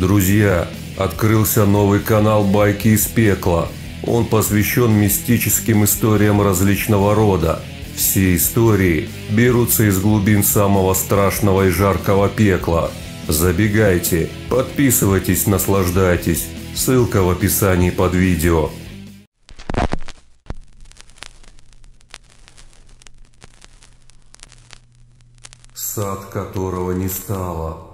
Друзья, открылся новый канал «Байки из пекла». Он посвящен мистическим историям различного рода. Все истории берутся из глубин самого страшного и жаркого пекла. Забегайте, подписывайтесь, наслаждайтесь. Ссылка в описании под видео. Сад, которого не стало.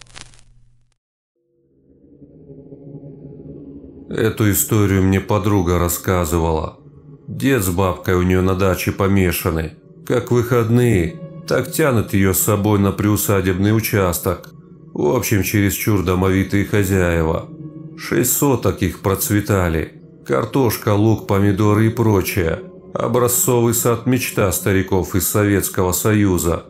Эту историю мне подруга рассказывала. Дед с бабкой у нее на даче помешаны. Как выходные, так тянут ее с собой на приусадебный участок. В общем, чересчур домовитые хозяева. 6 соток их процветали. Картошка, лук, помидоры и прочее. Образцовый сад мечта стариков из Советского Союза.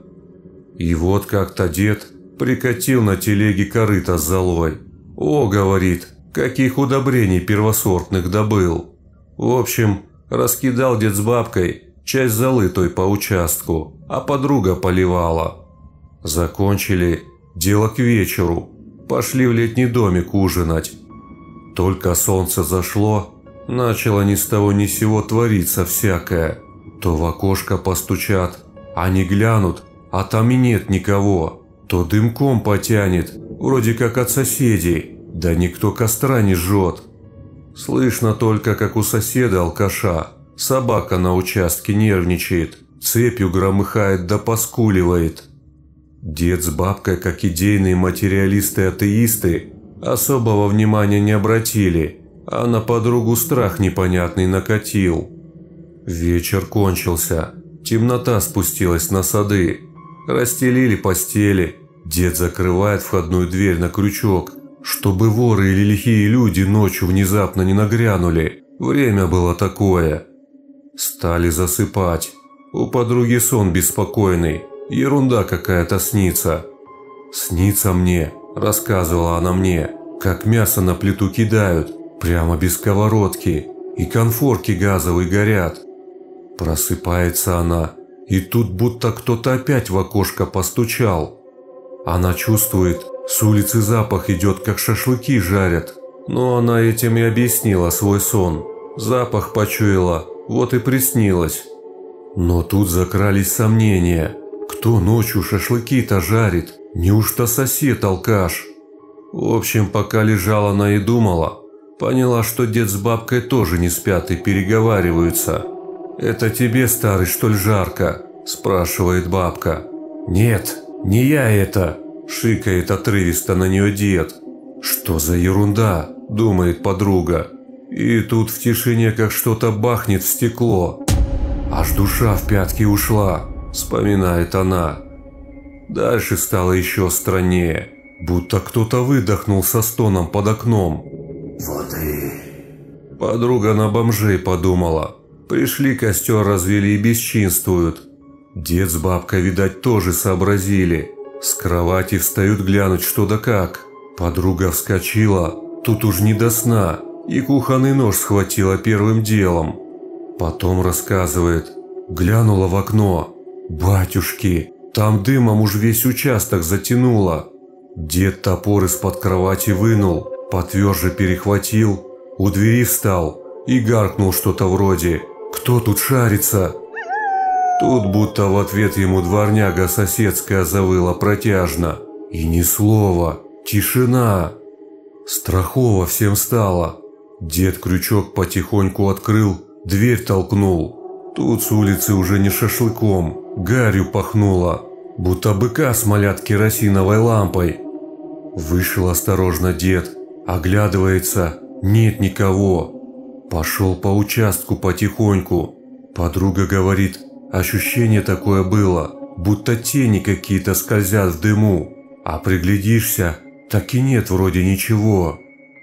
И вот как-то дед прикатил на телеге корыто с золой. «О, — говорит, — каких удобрений первосортных добыл». В общем, раскидал дед с бабкой часть золы той по участку, а подруга поливала. Закончили, дело к вечеру. Пошли в летний домик ужинать. Только солнце зашло, начало ни с того ни с сего твориться всякое. То в окошко постучат, они глянут, а там и нет никого. То дымком потянет, вроде как от соседей, да никто костра не жжет. Слышно только, как у соседа алкаша собака на участке нервничает, цепью громыхает да поскуливает. Дед с бабкой, как идейные материалисты-атеисты, особого внимания не обратили, а на подругу страх непонятный накатил. Вечер кончился, темнота спустилась на сады, расстелили постели, дед закрывает входную дверь на крючок, чтобы воры или лихие люди ночью внезапно не нагрянули. Время было такое. Стали засыпать. У подруги сон беспокойный, ерунда какая-то снится. «Снится мне», – рассказывала она мне, – «как мясо на плиту кидают, прямо без сковородки, и конфорки газовые горят». Просыпается она, и тут будто кто-то опять в окошко постучал. Она чувствует, с улицы запах идет, как шашлыки жарят. Но она этим и объяснила свой сон. Запах почуяла, вот и приснилось. Но тут закрались сомнения. Кто ночью шашлыки-то жарит? Неужто сосед-алкаш? В общем, пока лежала она и думала, поняла, что дед с бабкой тоже не спят и переговариваются. «Это тебе, старый, что ли, жарко?» – спрашивает бабка. «Нет, не я это!» – шикает отрывисто на нее дед. «Что за ерунда?» – думает подруга. И тут в тишине как что-то бахнет в стекло. «Аж душа в пятки ушла», – вспоминает она. Дальше стало еще страннее, будто кто-то выдохнул со стоном под окном. «Воды!» Подруга на бомжей подумала. Пришли, костер развели и бесчинствуют. Дед с бабкой, видать, тоже сообразили. С кровати встают глянуть что да как. Подруга вскочила, тут уж не до сна, и кухонный нож схватила первым делом. Потом рассказывает, глянула в окно. Батюшки, там дымом уж весь участок затянуло. Дед топор из-под кровати вынул, потверже перехватил, у двери встал и гаркнул что-то вроде «Кто тут шарится?». Тут будто в ответ ему дворняга соседская завыла протяжно. И ни слова, тишина. Страхово всем стало. Дед крючок потихоньку открыл, дверь толкнул. Тут с улицы уже не шашлыком, гарью пахнуло, будто быка смолят керосиновой лампой. Вышел осторожно дед, оглядывается, нет никого. Пошел по участку потихоньку. Подруга говорит, ощущение такое было, будто тени какие-то скользят в дыму, а приглядишься, так и нет вроде ничего.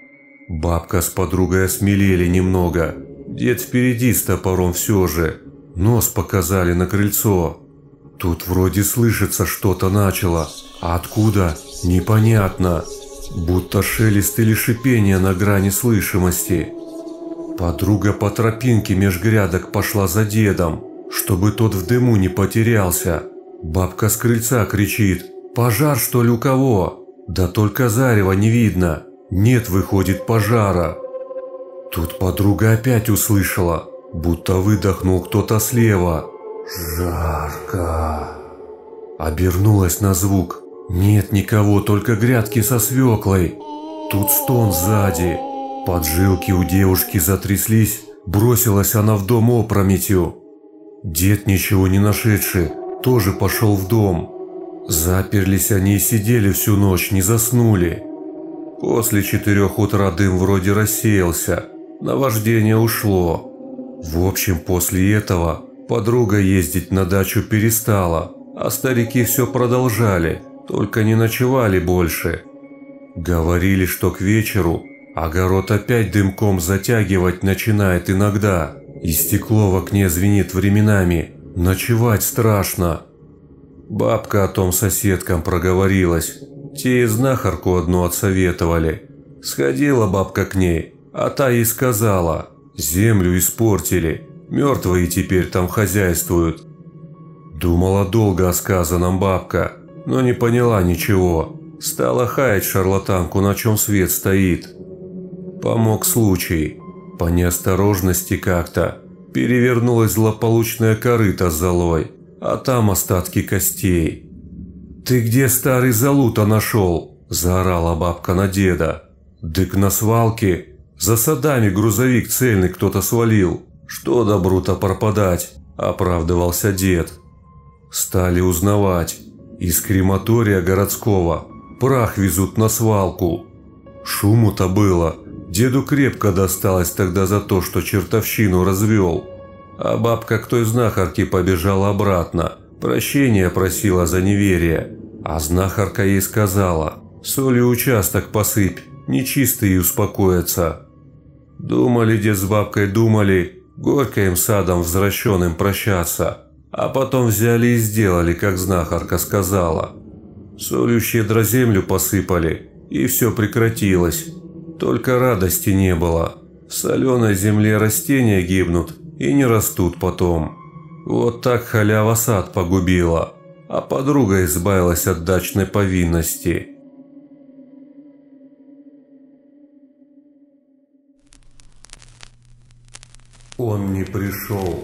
Бабка с подругой осмелели немного, дед впереди с топором все же, нос показали на крыльцо. Тут вроде слышится что-то начало, а откуда – непонятно, будто шелест или шипение на грани слышимости. Подруга по тропинке меж грядок пошла за дедом, чтобы тот в дыму не потерялся. Бабка с крыльца кричит: «Пожар, что ли, у кого?» Да только зарева не видно. Нет, выходит, пожара. Тут подруга опять услышала, будто выдохнул кто-то слева. Жарко. Обернулась на звук. Нет никого, только грядки со свеклой. Тут стон сзади. Поджилки у девушки затряслись. Бросилась она в дом опрометью. Дед, ничего не нашедший, тоже пошел в дом. Заперлись они и сидели всю ночь, не заснули. После 4 утра дым вроде рассеялся, наваждение ушло. В общем, после этого подруга ездить на дачу перестала, а старики все продолжали, только не ночевали больше. Говорили, что к вечеру огород опять дымком затягивать начинает иногда, и стекло в окне звенит временами, ночевать страшно. Бабка о том соседкам проговорилась, те и знахарку одну отсоветовали. Сходила бабка к ней, а та ей сказала, землю испортили, мертвые теперь там хозяйствуют. Думала долго о сказанном бабка, но не поняла ничего, стала хаять шарлатанку, на чем свет стоит. Помог случай, по неосторожности как-то перевернулась злополучная корыта с золой, а там остатки костей. «Ты где старый золу-то нашел?» – заорала бабка на деда. «Дык на свалке. За садами грузовик цельный кто-то свалил. Что добру-то пропадать?» – оправдывался дед. Стали узнавать. Из крематория городского прах везут на свалку. Шуму-то было. Деду крепко досталось тогда за то, что чертовщину развел. А бабка к той знахарке побежала обратно. Прощения просила за неверие. А знахарка ей сказала: солью участок посыпь, нечистые успокоятся. Думали дед с бабкой, думали, горько им садом возвращенным прощаться. А потом взяли и сделали, как знахарка сказала. Солью щедро землю посыпали, и все прекратилось. Только радости не было. В соленой земле растения гибнут и не растут потом. Вот так халява сад погубила, а подруга избавилась от дачной повинности. Он не пришел.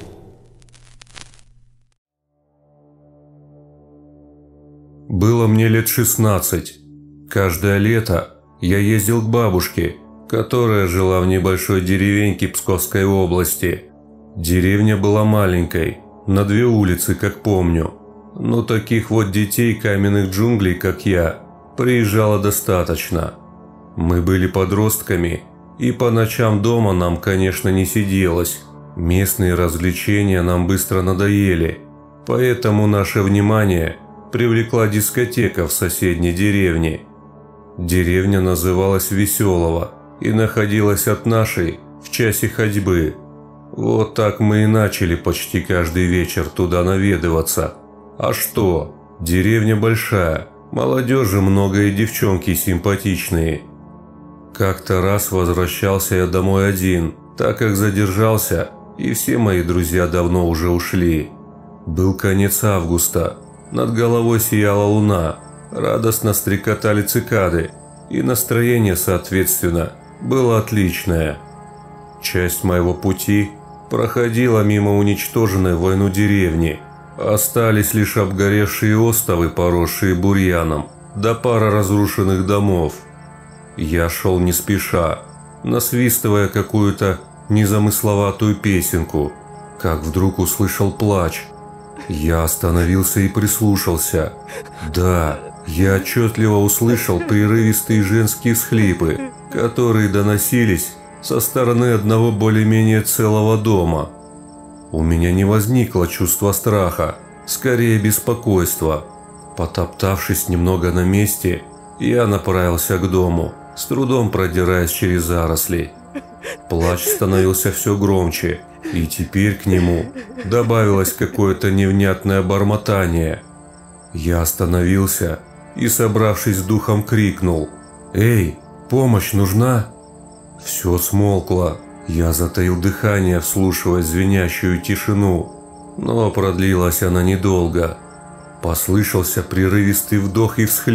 Было мне лет 16. Каждое лето я ездил к бабушке, которая жила в небольшой деревеньке Псковской области. Деревня была маленькой, на 2 улицы, как помню. Но таких вот детей каменных джунглей, как я, приезжало достаточно. Мы были подростками, и по ночам дома нам, конечно, не сиделось. Местные развлечения нам быстро надоели, поэтому наше внимание привлекла дискотека в соседней деревне. Деревня называлась Веселого и находилась от нашей в часе ходьбы. Вот так мы и начали почти каждый вечер туда наведываться. А что? Деревня большая, молодежи много и девчонки симпатичные. Как-то раз возвращался я домой один, так как задержался, и все мои друзья давно уже ушли. Был конец августа, над головой сияла луна, радостно стрекотали цикады, и настроение, соответственно, было отличное. Часть моего пути проходила мимо уничтоженной войну деревни. Остались лишь обгоревшие остовы, поросшие бурьяном, да пара разрушенных домов. Я шел не спеша, насвистывая какую-то незамысловатую песенку, как вдруг услышал плач. Я остановился и прислушался. Да, я отчетливо услышал прерывистые женские всхлипы, которые доносились со стороны одного более-менее целого дома. У меня не возникло чувства страха, скорее беспокойства. Потоптавшись немного на месте, я направился к дому, с трудом продираясь через заросли. Плач становился все громче, и теперь к нему добавилось какое-то невнятное бормотание. Я остановился и, собравшись с духом, крикнул: «Эй, помощь нужна?» Все смолкло. Я затаил дыхание, вслушиваясь в звенящую тишину, но продлилась она недолго. Послышался прерывистый вдох и всхлип,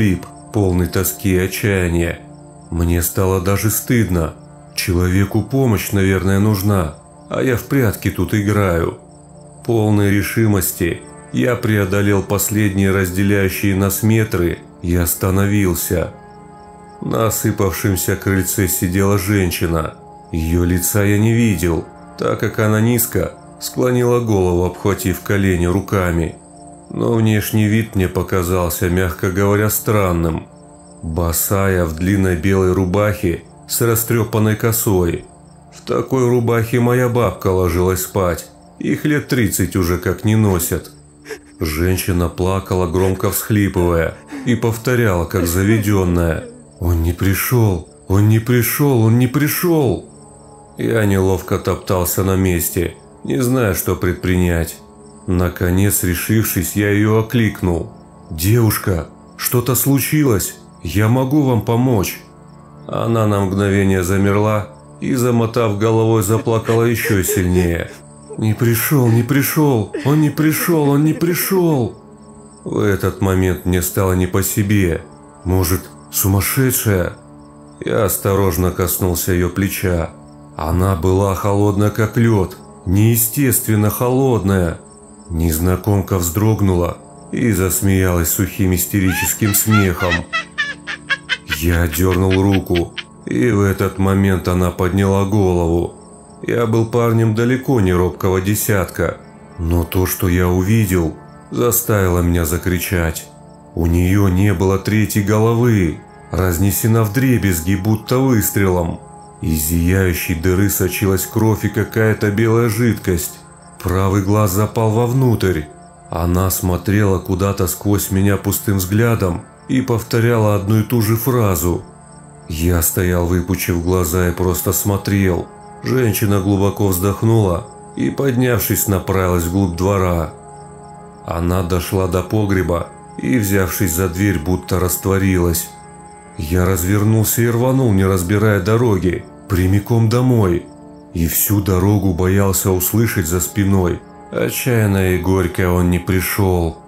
полный тоски и отчаяния. Мне стало даже стыдно. Человеку помощь, наверное, нужна, а я в прятки тут играю. Полной решимости я преодолел последние разделяющие нас метры и остановился. На осыпавшемся крыльце сидела женщина. Ее лица я не видел, так как она низко склонила голову, обхватив колени руками. Но внешний вид мне показался, мягко говоря, странным. Босая, в длинной белой рубахе с растрепанной косой. В такой рубахе моя бабка ложилась спать. Их лет 30 уже как не носят. Женщина плакала, громко всхлипывая, и повторяла, как заведенная: «Он не пришел! Он не пришел! Он не пришел!» Я неловко топтался на месте, не зная, что предпринять. Наконец, решившись, я ее окликнул: «Девушка, что-то случилось? Я могу вам помочь?» Она на мгновение замерла и, замотав головой, заплакала еще сильнее. «Не пришел, не пришел, он не пришел, он не пришел!» В этот момент мне стало не по себе. Может, сумасшедшая? Я осторожно коснулся ее плеча. Она была холодная, как лед, неестественно холодная. Незнакомка вздрогнула и засмеялась сухим истерическим смехом. Я дернул руку, и в этот момент она подняла голову. Я был парнем далеко не робкого десятка, но то, что я увидел, заставило меня закричать. У нее не было третьей головы, разнесена вдребезги, будто выстрелом. Из зияющей дыры сочилась кровь и какая-то белая жидкость. Правый глаз запал вовнутрь. Она смотрела куда-то сквозь меня пустым взглядом и повторяла одну и ту же фразу. Я стоял, выпучив глаза, и просто смотрел. Женщина глубоко вздохнула и, поднявшись, направилась вглубь двора. Она дошла до погреба и, взявшись за дверь, будто растворилась. Я развернулся и рванул, не разбирая дороги, прямиком домой. И всю дорогу боялся услышать за спиной: «Отчаянно и горько, он не пришел».